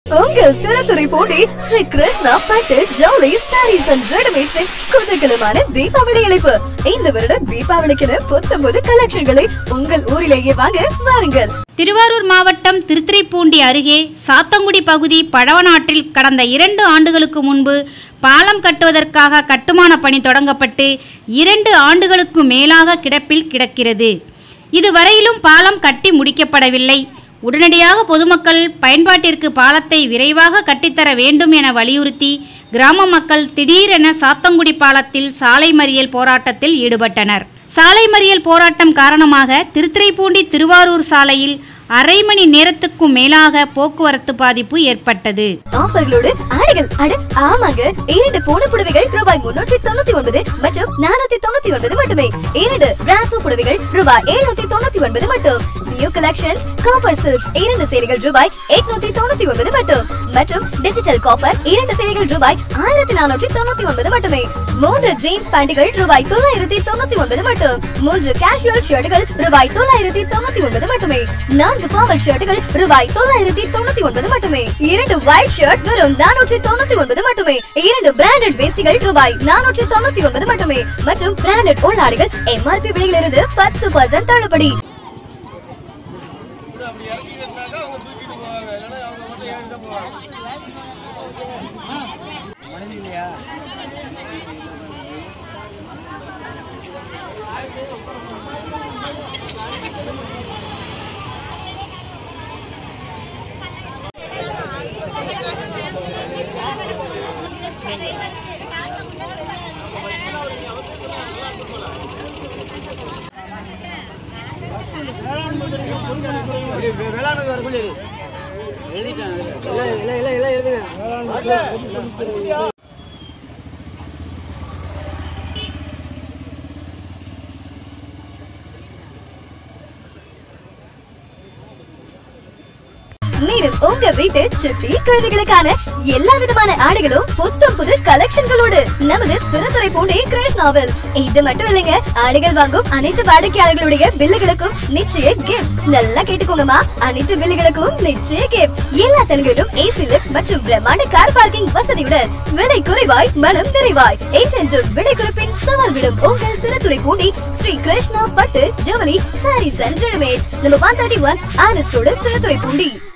உங்கள் திருத்துறைப்பூண்டி ஸ்ரீ கிருஷ்ணா பட்டு ஜவுளி சாரீஸ் அண்ட் ரெடிமேட்ஸின் குதூகலமான தீபாவளி அழைப்பு. இந்த வருட தீபாவளிக்கு புத்தம்புது கலெக்ஷன்களை உங்கள் ஊரிலேயே வாங்க வாருங்கள். திருவாரூர் மாவட்டம் திருத்துறைப்பூண்டி அருகே சாத்தங்குடி பகுதி பழவனாற்றில் கடந்த 2 ஆண்டுகளுக்கு முன்பு பாலம் கட்டுவதற்காக கட்டுமான பணி தொடங்கப்பட்டு 2 ஆண்டுகளுக்கு மேலாக கிடப்பில் கிடக்கிறது. இதுவரையிலும் பாலம் கட்டி முடிக்கப்படவில்லை. உடனடியாக பொதுமக்கள் பயன்பாட்டிற்கு பாலத்தை விரைவாக கட்டித்தர வேண்டும் என வலியுறுத்தி கிராம மக்கள் திடீரென சாத்தங்குடி பாலத்தில் சாலை மறியல் போராட்டத்தில் ஈடுபட்டனர். சாலை மறியல் போராட்டம் காரணமாக திருத்துறைப்பூண்டி திருவாரூர் சாலையில் அரை மணி நேரத்துக்கும் மேலாக போக்குவரத்து பாதிப்பு ஏற்பட்டது. ஆஃபர்களோடு ஆடைகள் ஆமாங்க, 2 பூன புடவைகள் ரூபாய் 399 மற்றும் 499 மட்டுமே. 2 பிராசோ புடவைகள் ரூபாய் 799 மட்டும். நியூ கலெக்ஷன்ஸ் காப்பர் சில்க்ஸ் 2 சேலைகள் ரூபாய் 899 மட்டும். மற்றும் டிஜிட்டல் காப்பர் 2 சேலைகள் ரூபாய் 1499 மட்டுமே. 3 ஜீன்ஸ் பேண்டுகள் ரூபாய் 999 மட்டும். 3 கேஷுவல் ஷர்ட்டுகள் ரூபாய் 999 மட்டுமே. 4 ஃபார்மல் ஷர்ட்டுகள் ரூபாய் 999 மட்டுமே. 2 ஒயிட் ஷர்ட் வெறும் 499 மட்டுமே. 2 பிராண்டட் வேஷ்டிகள் ரூபாய் 499 மட்டுமே. மற்றும் பிராண்டட் உள்நாடுகள் எம்ஆர்பி விலையிலிருந்து 10% தள்ளுபடி. மேலும் உங்க வீட்டு சுட்டி குழந்தைகளுக்கான எல்லா விதமான ஆடைகளும் புத்தம் புது கலெக்ஷன்களோடு நமது திருத்துறைப்பூண்டி கிருஷ்ணாவில். இது மட்டும் இல்லைங்க, ஆடைகள் வாங்கும் அனைத்து வாடிக்கையாளர்களுடைய பில்லுகளுக்கும் நிச்சய கிஃப்ட். நல்லா கேட்டுக்கோங்கம்மா, அனைத்து பில்லுகளுக்கும் நிச்சய கிஃப்ட். எல்லா தளங்களிலும் ஏசி லிஃப்ட் மற்றும் பிரம்மாண்ட கார் பார்க்கிங் வசதியுடன் விலை குறைவாய் மனம் நிறைவாய் என்றென்றும் விலை குறைப்பின் சவால் விடும் உங்கள் திருத்துறைப்பூண்டி ஸ்ரீ கிருஷ்ணா பட்டு ஜவுளி சாரீஸ் அண்ட் ரெடிமேட்ஸ். நம்ம 131 ஆனஸ்ட் ரோடு திருத்துறைப்பூண்டி.